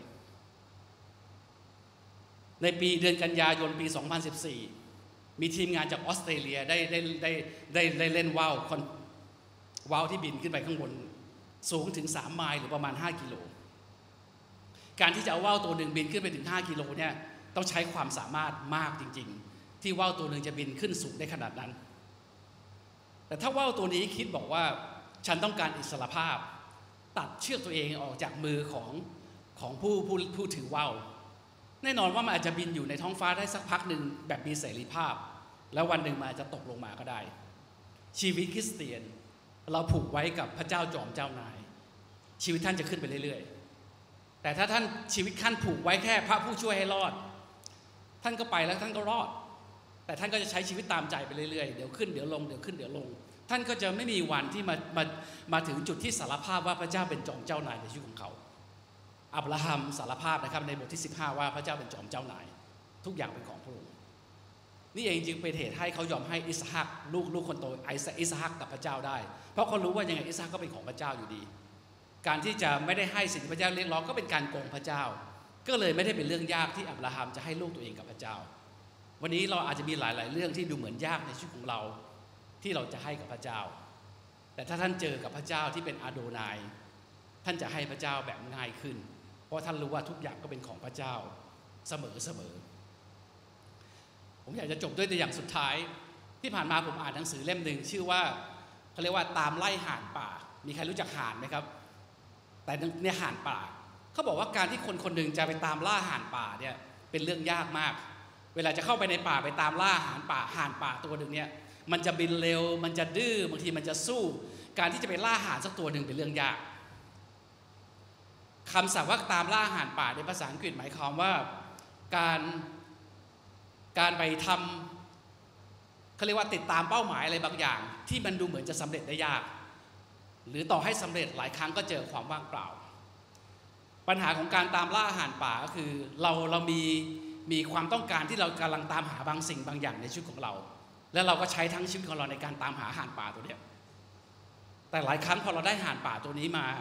S1: ในปีเดือนกันยายนปีสองพันสิบสี่มีทีมงานจากออสเตรเลียได้ได้ได้ได้ได้เล่นว่าวว่าวที่บินขึ้นไปข้างบนสูงถึงสามไมล์หรือประมาณห้ากิโลการที่จะเอาว่าวตัวหนึ่งบินขึ้นไปถึงห้ากิโลเนี่ยต้องใช้ความสามารถมากจริงๆที่ว่าวตัวหนึ่งจะบินขึ้นสูงได้ขนาดนั้นแต่ถ้าว่าวตัวนี้คิดบอกว่าฉันต้องการอิสรภาพตัดเชือกตัวเองออกจากมือของของผู้ผู้ผู้ถือว่าวแน่นอนว่ามันอาจจะบินอยู่ในท้องฟ้าได้สักพักหนึ่งแบบมีเสรีภาพแล้ววันหนึ่งมันอาจจะตกลงมาก็ได้ชีวิตคริสเตียนเราผูกไว้กับพระเจ้าจอมเจ้านายชีวิตท่านจะขึ้นไปเรื่อยๆแต่ถ้าท่านชีวิตท่านผูกไว้แค่พระผู้ช่วยให้รอดท่านก็ไปแล้วท่านก็รอดแต่ท่านก็จะใช้ชีวิตตามใจไปเรื่อยๆเดี๋ยวขึ้นเดี๋ยวลงเดี๋ยวขึ้นเดี๋ยวลงท่านก็จะไม่มีวันที่มามามาถึงจุดที่สารภาพว่าพระเจ้าเป็นจอมเจ้านายในชีวิตของเขาอับราฮัมสารภาพนะครับในบทที่สิบห้าว่าพระเจ้าเป็นจอมเจ้านายทุกอย่างเป็นของพระองค์นี่เองจึงเป็นเหตุให้เขายอมให้อิสฮักลูกลูกคนโตไอซาอิสฮักกับพระเจ้าได้เพราะเขารู้ว่ายังไงอิสฮักก็เป็นของพระเจ้าอยู่ดีการที่จะไม่ได้ให้สิ่งที่พระเจ้าเรียกร้องก็เป็นการโกงพระเจ้าก็เลยไม่ได้เป็นเรื่องยากที่อับราฮัมจะให้ลูกตัวเองกับพระเจ้าวันนี้เราอาจจะมีหลายๆเรื่องที่ดูเหมือนยากในชีวิตของเราที่เราจะให้กับพระเจ้าแต่ถ้าท่านเจอกับพระเจ้าที่เป็นอาโดนายท่านจะให้พระเจ้าแบบง่ายขึ้นเพราะท่านรู้ว่าทุกอย่างก็เป็นของพระเจ้าเสมอเสมอผมอยากจะจบด้วยตัวอย่างสุดท้ายที่ผ่านมาผมอ่านหนังสือเล่มหนึ่งชื่อว่าเขาเรียกว่าตามไล่ห่านป่ามีใครรู้จักห่านไหมครับแต่เนี่ยห่านป่าเขาบอกว่าการที่คนคนหนึ่งจะไปตามล่าห่านป่าเนี่ยเป็นเรื่องยากมากเวลาจะเข้าไปในป่าไปตามล่าห่านป่าห่านป่าตัวหนึ่งเนี่ยมันจะบินเร็วมันจะดื้อบางทีมันจะสู้การที่จะไปล่าห่านสักตัวหนึ่งเป็นเรื่องยากคำศัพท์ว่าตามล่าห่านป่าในภาษาอังกฤษหมายความว่าการการไปทำเขาเรียกว่าติดตามเป้าหมายอะไรบางอย่างที่มันดูเหมือนจะสำเร็จได้ยากหรือต่อให้สำเร็จหลายครั้งก็เจอความว่างเปล่าปัญหาของการตามล่าห่านป่าก็คือเราเรามีมีความต้องการที่เรากำลังตามหาบางสิ่งบางอย่างในชีวิตของเราแล้วเราก็ใช้ทั้งชีวิตของเราในการตามหาห่านป่าตัวนี้แต่หลายครั้งพอเราได้ห่านป่าตัวนี้มา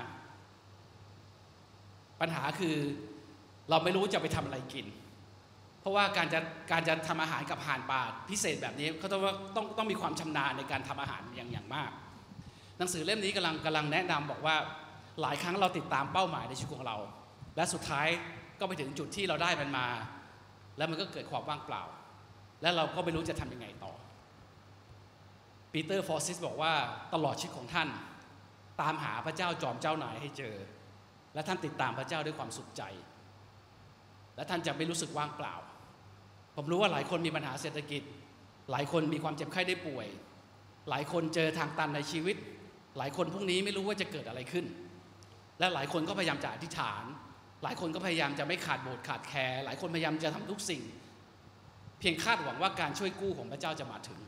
S1: ปัญหาคือเราไม่รู้จะไปทำอะไรกินเพราะว่าการจะการจะทำอาหารกับห่านป่าพิเศษแบบนี้เขาต้องว่าต้องต้องมีความชำนาญในการทำอาหารอย่างอย่างมากหนังสือเล่มนี้กำลังกำลังแนะนำบอกว่าหลายครั้งเราติดตามเป้าหมายในชีวิตของเราและสุดท้ายก็ไปถึงจุดที่เราได้มันมาแล้วมันก็เกิดความว่างเปล่าและเราก็ไม่รู้จะทำยังไงต่อปีเตอร์ฟอร์ซิสบอกว่าตลอดชีวิตของท่านตามหาพระเจ้าจอมเจ้านายให้เจอและท่านติดตามพระเจ้าด้วยความสุขใจและท่านจะไม่รู้สึกว่างเปล่าผมรู้ว่าหลายคนมีปัญหาเศรษฐกิจหลายคนมีความเจ็บไข้ได้ป่วยหลายคนเจอทางตันในชีวิตหลายคนพรุ่งนี้ไม่รู้ว่าจะเกิดอะไรขึ้นและหลายคนก็พยายามจะอธิษฐานหลายคนก็พยายามจะไม่ขาดโบสถ์ขาดแคร์หลายคนพยายามจะทำทุกสิ่งเพียงคาดหวังว่าการช่วยกู้ของพระเจ้าจะมาถึง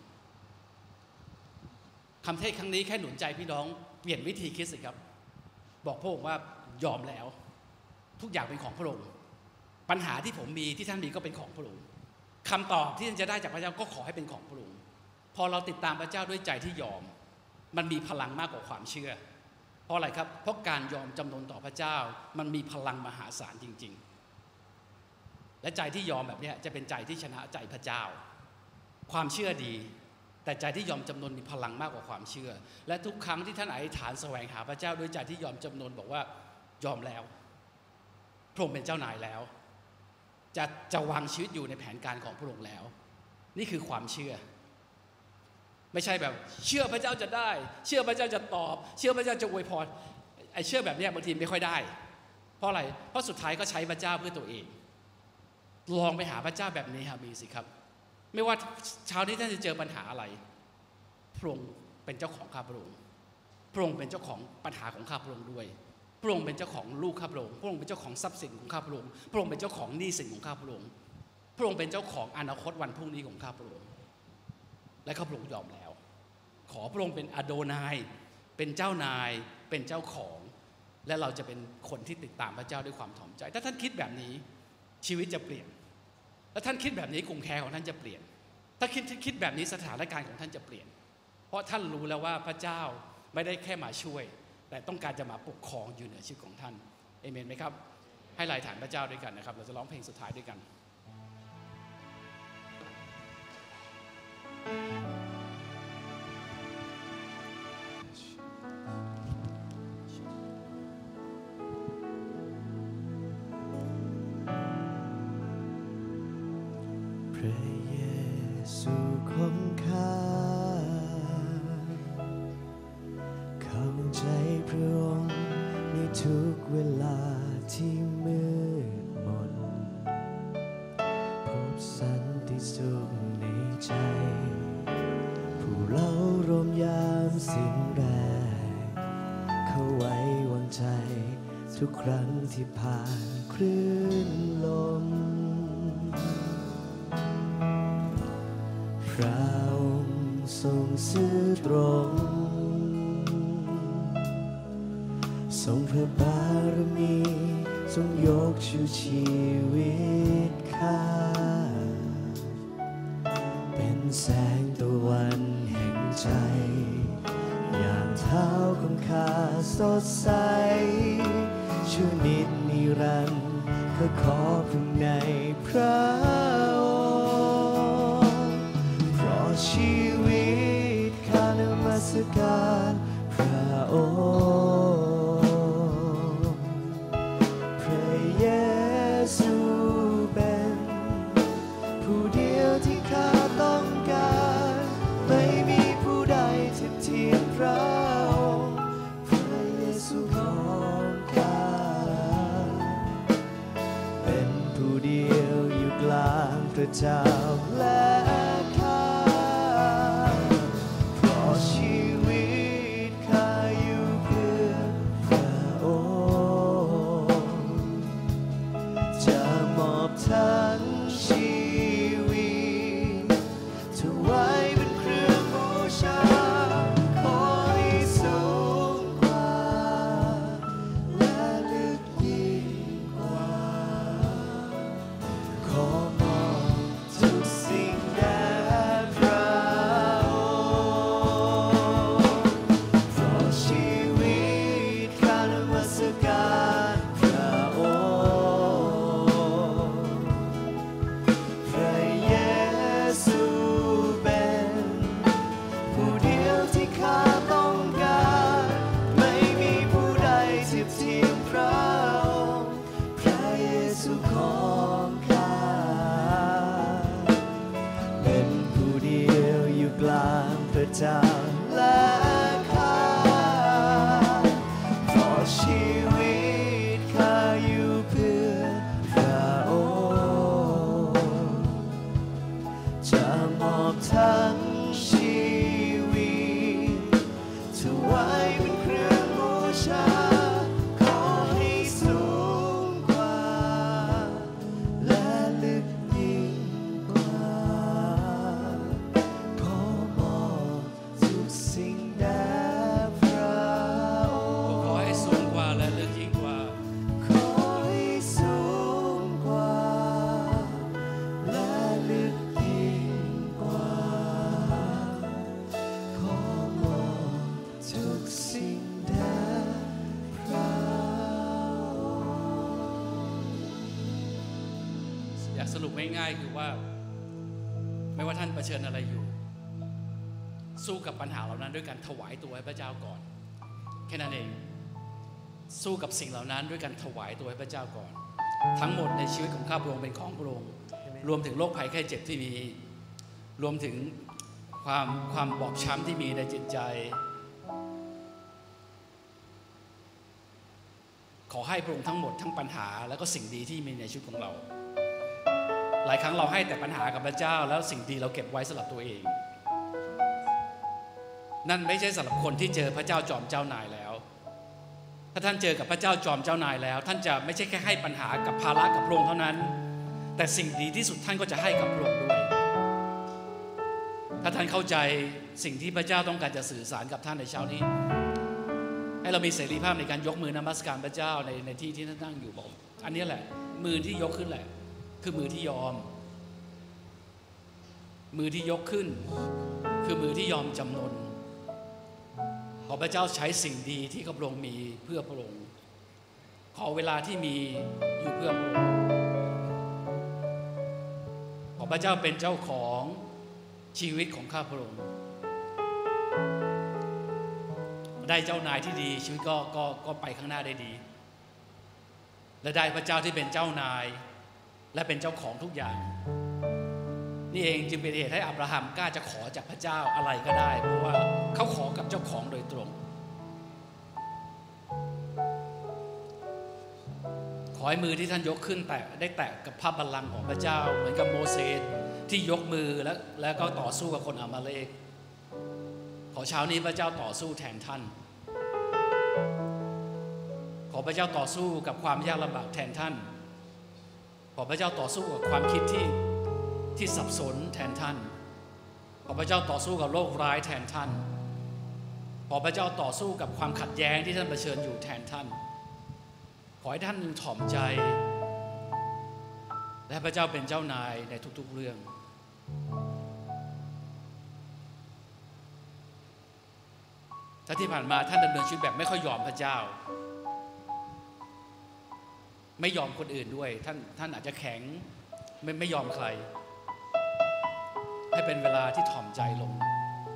S1: คำเทศครั้งนี้แค่หนุนใจพี่น้องเปลี่ยนวิธีคิดสิครับบอกพระองค์ว่ายอมแล้วทุกอย่างเป็นของพระองค์ปัญหาที่ผมมีที่ท่านมีก็เป็นของพระองค์คำตอบที่ท่านจะได้จากพระเจ้าก็ขอให้เป็นของพระองค์พอเราติดตามพระเจ้าด้วยใจที่ยอมมันมีพลังมากกว่าความเชื่อเพราะอะไรครับเพราะการยอมจำนนต่อพระเจ้ามันมีพลังมหาศาลจริงๆและใจที่ยอมแบบนี้จะเป็นใจที่ชนะใจพระเจ้าความเชื่อดีแต่ใจที่ยอมจำนนมีพลังมากกว่าความเชื่อและทุกครั้งที่ท่านอธิษฐานแสวงหาพระเจ้าด้วยใจที่ยอมจำนนบอกว่ายอมแล้วพระองค์เป็นเจ้านายแล้วจะจะวางชีวิตอยู่ในแผนการของพระองค์แล้วนี่คือความเชื่อไม่ใช่แบบเชื่อพระเจ้าจะได้เชื่อพระเจ้าจะตอบเชื่อพระเจ้าจะอวยพรไอ้เชื่อแบบนี้บางทีไม่ค่อยได้เพราะอะไรเพราะสุดท้ายก็ใช้พระเจ้าเพื่อตัวเองลองไปหาพระเจ้าแบบนี้ครับมีสิครับไม่ว่าเช้านี้ท่านจะเจอปัญหาอะไรพระองค์เป็นเจ้าของข้าพระองค์พระองค์เป็นเจ้าของปัญหาของข้าพระองค์ด้วยพระองค์เป็นเจ้าของลูกข้าพระองค์พระองค์เป็นเจ้าของทรัพย์สินของข้าพระองค์พระองค์เป็นเจ้าของหนี้สินของข้าพระองค์พระองค์เป็นเจ้าของอนาคตวันพรุ่งนี้ของข้าพระองค์และข้าพระองค์ยอมแล้วขอพระองค์เป็นอโดนายเป็นเจ้านายเป็นเจ้าของและเราจะเป็นคนที่ติดตามพระเจ้าด้วยความถ่อมใจถ้าท่านคิดแบบนี้ชีวิตจะเปลี่ยนและท่านคิดแบบนี้กรุงแคร์ของท่านจะเปลี่ยนถ้าคิดคิดแบบนี้สถานการณ์ของท่านจะเปลี่ยนเพราะท่านรู้แล้วว่าพระเจ้าไม่ได้แค่มาช่วยแต่ต้องการจะมาปกครองอยู่เหนือชีวิตของท่านเอเมนไหมครับให้ลายฐานพระเจ้าด้วยกันนะครับเราจะร้องเพลงสุดท้ายด้วยกัน
S2: พระเยซูของข้าเข้าใจพระองค์ในทุกเวลาที่มืดมนพบสันติสุขในใจผู้เรารวมยามสิ้นแรงเข้าไว้วางใจทุกครั้งที่ผ่านคลื่นลมพระองค์ทรงซื่อตรงทรงพระบารมีทรงยกชูชีวิตข้าเป็นแสงตะวันแห่งใจยามเท้าของข้าสดใสชั่วนิจนิรันดร์ข้าขอพึ่งในพระองค์เพราะชีวิตข้านมัสการพระองค์พระเยซูเป็นผู้เดียวที่ข้าต้องการไม่มีผู้ใดเทียบเทียมพระองค์พระเยซูของข้าเป็นผู้เดียวอยู่กลางพระเจ้าและข้าเพราะชีวิตข้าอยู่เพื่อพระองค์จะมอบทั้งชีวิตถวายเป็นเครื่องบูชาขอให้สูงกว่าและลึกยิ่งกว่าขอมอบทุกสิ่งแด่พระองค์เพราะชีวิตข้านมัสการพระองค์พระเยซูเป็นผู้เดียวที่ข้าต้องการไม่มีผู้ใดเทียบเทียมพระองค์พระเยซูของข้าเป็นผู้เดียวอยู่กลางพระเจ้าและข้าเพราะชีวิตข้าอยู่เพื่อพระองค์จะมอบทั้งชีวิตถวายเป็นเครื่องบูชาขอให้สูงกว่าและลึกยิ่งกว่าขอมอบทุกสิ่งแด่พระองค์
S1: ขอให้สูงกว่าและลึกยิ่งกว่า
S2: ขอให้สูงกว่าและลึกยิ่งกว่าขอมอบทุกสิ่งแด่พระองค์
S1: อยากสรุปง่ายๆคือว่าไม่ว่าท่านเผชิญอะไรอยู่ สู้กับปัญหาเหล่านั้นด้วยการถวายตัวให้พระเจ้าก่อนแค่นั้นเองสู้กับสิ่งเหล่านั้นด้วยการถวายตัวให้พระเจ้าก่อน ทั้งหมดในชีวิตของข้าพระองค์เป็นของพระองค์รวมถึงโรคภัยไข้เจ็บที่มีรวมถึงความความบอบช้ำที่มีในจิตใจ ขอให้พระองค์ทั้งหมดทั้งปัญหาแล้วก็สิ่งดีที่มีในชีวิตของเรา หลายครั้งเราให้แต่ปัญหากับพระเจ้าแล้วสิ่งดีเราเก็บไว้สำหรับตัวเอง นั่นไม่ใช่สำหรับคนที่เจอพระเจ้าจอมเจ้านายแล้ว ถ้าท่านเจอกับพระเจ้าจอมเจ้านายแล้วท่านจะไม่ใช่แค่ให้ปัญหากับภาระกับพระองค์เท่านั้นแต่สิ่งดีที่สุดท่านก็จะให้กับพระองค์ด้วยถ้าท่านเข้าใจสิ่งที่พระเจ้าต้องการจะสื่อสารกับท่านในเช้านี้ให้เรามีเสรีภาพในการยกมือนมัสการพระเจ้าในในที่ที่ท่านนั่งอยู่บอกอันนี้แหละมือที่ยกขึ้นแหละคือมือที่ยอมมือที่ยกขึ้นคือมือที่ยอมจำนนขอพระเจ้าใช้สิ่งดีที่พระองค์มีเพื่อพระองค์ขอเวลาที่มีอยู่เพื่อพระองค์ขอพระเจ้าเป็นเจ้าของชีวิตของข้าพระองค์ได้เจ้านายที่ดีชีวิตก็ก็ก็ไปข้างหน้าได้ดีและได้พระเจ้าที่เป็นเจ้านายและเป็นเจ้าของทุกอย่างนี่เองจึงเป็นเหตุให้อับราฮัมกล้าจะขอจากพระเจ้าอะไรก็ได้เพราะว่าเขาขอกับเจ้าของโดยตรงขอให้มือที่ท่านยกขึ้นแตะได้แตะกับพระบัลลังก์ของพระเจ้าเหมือนกับโมเสสที่ยกมือแล้วแล้วก็ต่อสู้กับคนอามาเลกขอเช้านี้พระเจ้าต่อสู้แทนท่านขอพระเจ้าต่อสู้กับความยากลำบากแทนท่านขอพระเจ้าต่อสู้กับความคิดที่ที่สับสนแทนท่านขอพระเจ้าต่อสู้กับโรคร้ายแทนท่านขอพระเจ้าต่อสู้กับความขัดแย้งที่ท่านเผชิญอยู่แทนท่านขอให้ท่านถ่อมใจและพระเจ้าเป็นเจ้านายในทุกๆเรื่องถ้าที่ผ่านมาท่านดำเนินชีวิตแบบไม่ค่อยยอมพระเจ้าไม่ยอมคนอื่นด้วยท่านท่านอาจจะแข็งไม่ไม่ยอมใครให้เป็นเวลาที่ถ่อมใจลง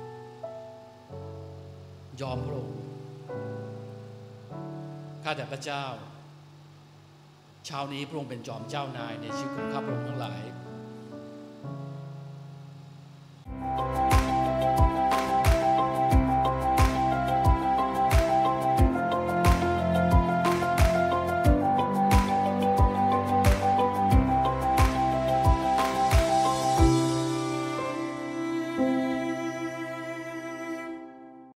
S1: ยอมพระองค์ข้าแต่พระเจ้าเช้านี้พระองค์เป็นจอมเจ้านายในชีวิตของข้าพระองค์ทั้งหลาย